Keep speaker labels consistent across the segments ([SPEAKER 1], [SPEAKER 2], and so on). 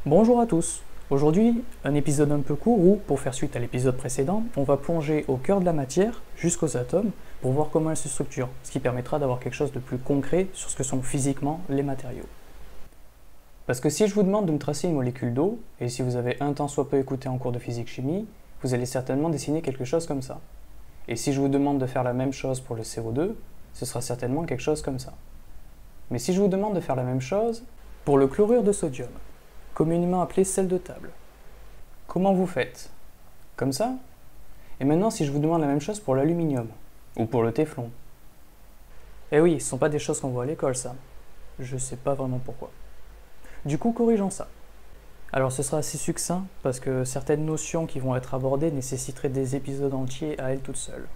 [SPEAKER 1] Bonjour à tous. Aujourd'hui, un épisode un peu court où, pour faire suite à l'épisode précédent, on va plonger au cœur de la matière, jusqu'aux atomes, pour voir comment elles se structurent, ce qui permettra d'avoir quelque chose de plus concret sur ce que sont physiquement les matériaux. Parce que si je vous demande de me tracer une molécule d'eau, et si vous avez un tant soit peu écouté en cours de physique-chimie, vous allez certainement dessiner quelque chose comme ça. Et si je vous demande de faire la même chose pour le CO2, ce sera certainement quelque chose comme ça. Mais si je vous demande de faire la même chose pour le chlorure de sodium, communément appelé sel de table, comment vous faites? Comme ça? Et maintenant, si je vous demande la même chose pour l'aluminium, ou pour le téflon? Eh oui, ce ne sont pas des choses qu'on voit à l'école, ça. Je sais pas vraiment pourquoi. Du coup, corrigeons ça. Alors ce sera assez succinct, parce que certaines notions qui vont être abordées nécessiteraient des épisodes entiers à elles toutes seules.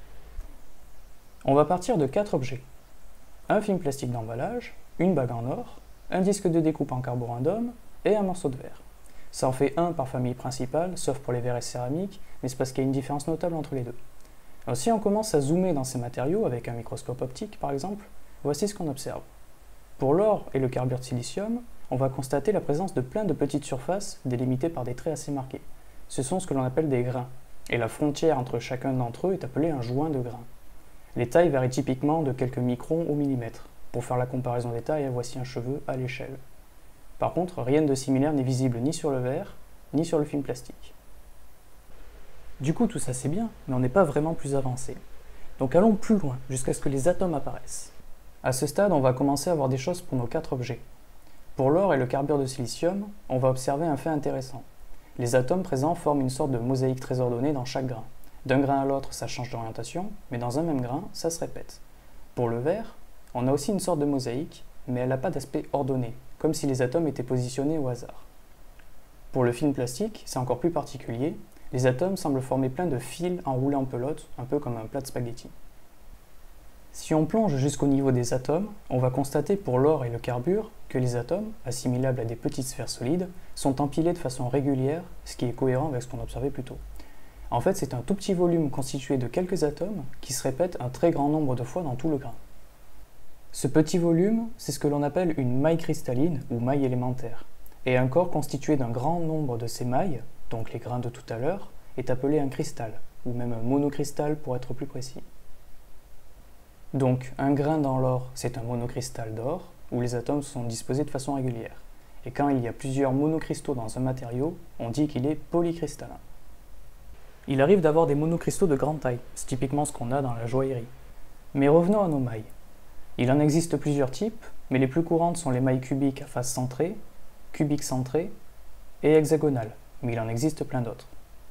[SPEAKER 1] On va partir de 4 objets. Un film plastique d'emballage, une bague en or, un disque de découpe en carborundum et un morceau de verre. Ça en fait un par famille principale, sauf pour les verres et céramiques, mais c'est parce qu'il y a une différence notable entre les deux. Alors si on commence à zoomer dans ces matériaux avec un microscope optique par exemple, voici ce qu'on observe. Pour l'or et le carbure de silicium, on va constater la présence de plein de petites surfaces délimitées par des traits assez marqués. Ce sont ce que l'on appelle des grains, et la frontière entre chacun d'entre eux est appelée un joint de grains. Les tailles varient typiquement de quelques microns au millimètre. Pour faire la comparaison des tailles, voici un cheveu à l'échelle. Par contre, rien de similaire n'est visible ni sur le verre, ni sur le film plastique. Du coup, tout ça c'est bien, mais on n'est pas vraiment plus avancé. Donc allons plus loin, jusqu'à ce que les atomes apparaissent. À ce stade, on va commencer à voir des choses pour nos 4 objets. Pour l'or et le carbure de silicium, on va observer un fait intéressant. Les atomes présents forment une sorte de mosaïque très ordonnée dans chaque grain. D'un grain à l'autre, ça change d'orientation, mais dans un même grain, ça se répète. Pour le verre, on a aussi une sorte de mosaïque, mais elle n'a pas d'aspect ordonné, comme si les atomes étaient positionnés au hasard. Pour le film plastique, c'est encore plus particulier, les atomes semblent former plein de fils enroulés en pelote, un peu comme un plat de spaghetti. Si on plonge jusqu'au niveau des atomes, on va constater pour l'or et le carbure que les atomes, assimilables à des petites sphères solides, sont empilés de façon régulière, ce qui est cohérent avec ce qu'on observait plus tôt. En fait, c'est un tout petit volume constitué de quelques atomes qui se répètent un très grand nombre de fois dans tout le grain. Ce petit volume, c'est ce que l'on appelle une maille cristalline ou maille élémentaire. Et un corps constitué d'un grand nombre de ces mailles, donc les grains de tout à l'heure, est appelé un cristal, ou même un monocristal pour être plus précis. Donc un grain dans l'or, c'est un monocristal d'or, où les atomes sont disposés de façon régulière. Et quand il y a plusieurs monocristaux dans un matériau, on dit qu'il est polycristallin. Il arrive d'avoir des monocristaux de grande taille, c'est typiquement ce qu'on a dans la joaillerie. Mais revenons à nos mailles. Il en existe plusieurs types, mais les plus courantes sont les mailles cubiques à face centrée, cubiques centrées et hexagonales, mais il en existe plein d'autres.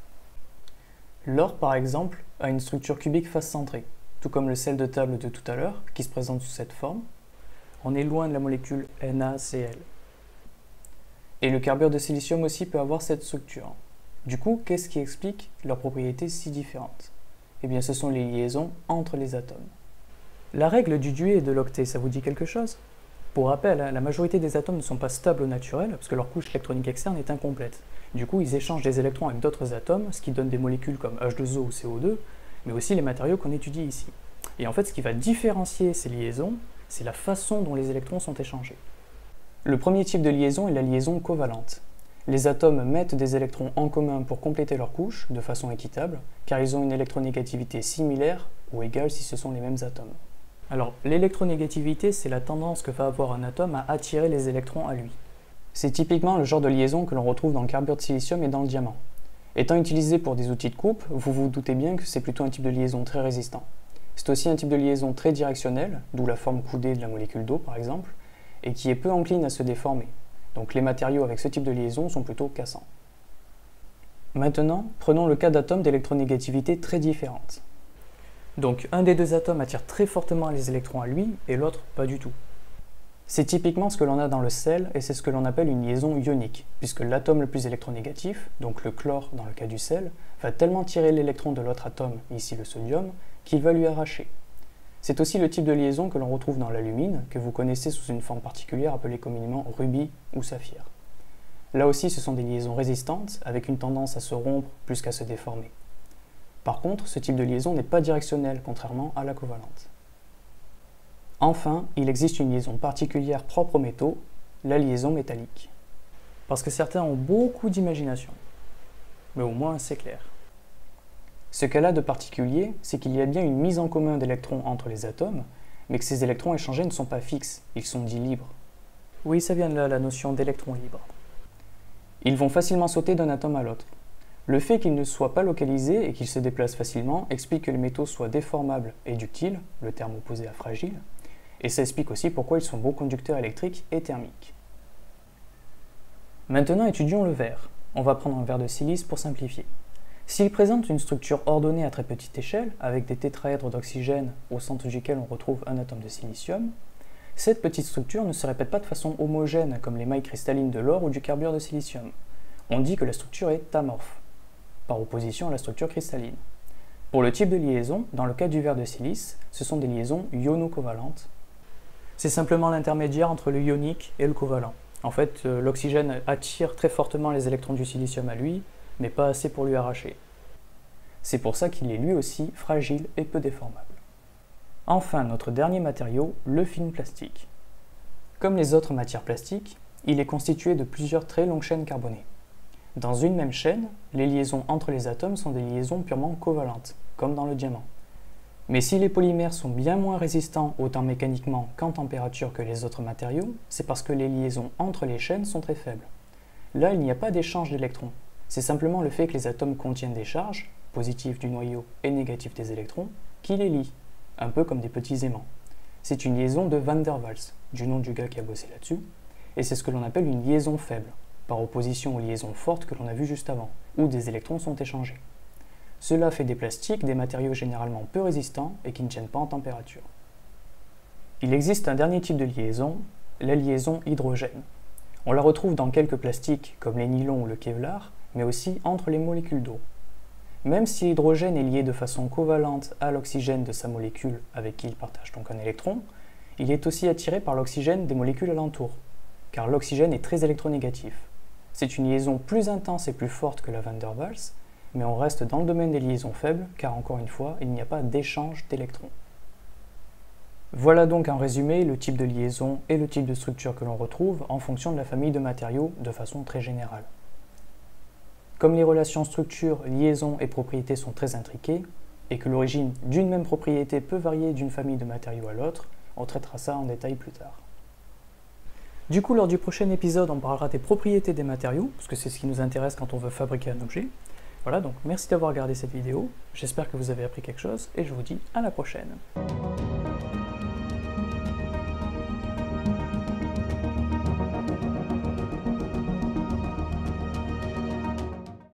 [SPEAKER 1] L'or, par exemple, a une structure cubique face centrée, tout comme le sel de table de tout à l'heure, qui se présente sous cette forme. On est loin de la molécule NaCl. Et le carbure de silicium aussi peut avoir cette structure. Du coup, qu'est-ce qui explique leurs propriétés si différentes? Eh bien, ce sont les liaisons entre les atomes. La règle du duet et de l'octet, ça vous dit quelque chose? Pour rappel, la majorité des atomes ne sont pas stables au naturel, parce que leur couche électronique externe est incomplète. Du coup, ils échangent des électrons avec d'autres atomes, ce qui donne des molécules comme H2O ou CO2, mais aussi les matériaux qu'on étudie ici. Et en fait, ce qui va différencier ces liaisons, c'est la façon dont les électrons sont échangés. Le premier type de liaison est la liaison covalente. Les atomes mettent des électrons en commun pour compléter leur couche, de façon équitable, car ils ont une électronégativité similaire ou égale si ce sont les mêmes atomes. Alors, l'électronégativité, c'est la tendance que va avoir un atome à attirer les électrons à lui. C'est typiquement le genre de liaison que l'on retrouve dans le carbure de silicium et dans le diamant. Étant utilisé pour des outils de coupe, vous vous doutez bien que c'est plutôt un type de liaison très résistant. C'est aussi un type de liaison très directionnelle, d'où la forme coudée de la molécule d'eau par exemple, et qui est peu encline à se déformer. Donc les matériaux avec ce type de liaison sont plutôt cassants. Maintenant, prenons le cas d'atomes d'électronégativité très différentes. Donc un des deux atomes attire très fortement les électrons à lui, et l'autre pas du tout. C'est typiquement ce que l'on a dans le sel, et c'est ce que l'on appelle une liaison ionique, puisque l'atome le plus électronégatif, donc le chlore dans le cas du sel, va tellement tirer l'électron de l'autre atome, ici le sodium, qu'il va lui arracher. C'est aussi le type de liaison que l'on retrouve dans l'alumine, que vous connaissez sous une forme particulière appelée communément rubis ou saphir. Là aussi, ce sont des liaisons résistantes, avec une tendance à se rompre plus qu'à se déformer. Par contre, ce type de liaison n'est pas directionnel, contrairement à la covalente. Enfin, il existe une liaison particulière propre aux métaux, la liaison métallique. parce que certains ont beaucoup d'imagination. Mais au moins c'est clair. Ce qu'elle a de particulier, c'est qu'il y a bien une mise en commun d'électrons entre les atomes, mais que ces électrons échangés ne sont pas fixes, ils sont dits libres. Oui, ça vient de là, la notion d'électron libre. Ils vont facilement sauter d'un atome à l'autre. Le fait qu'ils ne soient pas localisés et qu'ils se déplacent facilement explique que les métaux soient déformables et ductiles, le terme opposé à fragile, et ça explique aussi pourquoi ils sont bons conducteurs électriques et thermiques. Maintenant étudions le verre. On va prendre un verre de silice pour simplifier. S'il présente une structure ordonnée à très petite échelle, avec des tétraèdres d'oxygène au centre duquel on retrouve un atome de silicium, cette petite structure ne se répète pas de façon homogène comme les mailles cristallines de l'or ou du carbure de silicium. On dit que la structure est amorphe, par opposition à la structure cristalline. Pour le type de liaison, dans le cas du verre de silice, ce sont des liaisons iono-covalentes. C'est simplement l'intermédiaire entre le ionique et le covalent. En fait, l'oxygène attire très fortement les électrons du silicium à lui, mais pas assez pour lui arracher. C'est pour ça qu'il est lui aussi fragile et peu déformable. Enfin, notre dernier matériau, le film plastique. Comme les autres matières plastiques, il est constitué de plusieurs très longues chaînes carbonées. Dans une même chaîne, les liaisons entre les atomes sont des liaisons purement covalentes, comme dans le diamant. Mais si les polymères sont bien moins résistants autant mécaniquement qu'en température que les autres matériaux, c'est parce que les liaisons entre les chaînes sont très faibles. Là, il n'y a pas d'échange d'électrons. C'est simplement le fait que les atomes contiennent des charges, positives du noyau et négatives des électrons, qui les lient, un peu comme des petits aimants. C'est une liaison de Van der Waals, du nom du gars qui a bossé là-dessus, et c'est ce que l'on appelle une liaison faible, par opposition aux liaisons fortes que l'on a vues juste avant, où des électrons sont échangés. Cela fait des plastiques des matériaux généralement peu résistants et qui ne tiennent pas en température. Il existe un dernier type de liaison, la liaison hydrogène. On la retrouve dans quelques plastiques comme les nylons ou le Kevlar, mais aussi entre les molécules d'eau. Même si l'hydrogène est lié de façon covalente à l'oxygène de sa molécule avec qui il partage donc un électron, il est aussi attiré par l'oxygène des molécules alentour, car l'oxygène est très électronégatif. C'est une liaison plus intense et plus forte que la Van der Waals, mais on reste dans le domaine des liaisons faibles, car encore une fois, il n'y a pas d'échange d'électrons. Voilà donc en résumé le type de liaison et le type de structure que l'on retrouve en fonction de la famille de matériaux de façon très générale. Comme les relations structure, liaison et propriétés sont très intriquées, et que l'origine d'une même propriété peut varier d'une famille de matériaux à l'autre, on traitera ça en détail plus tard. Du coup, lors du prochain épisode, on parlera des propriétés des matériaux, parce que c'est ce qui nous intéresse quand on veut fabriquer un objet. Voilà, donc merci d'avoir regardé cette vidéo, j'espère que vous avez appris quelque chose, et je vous dis à la prochaine.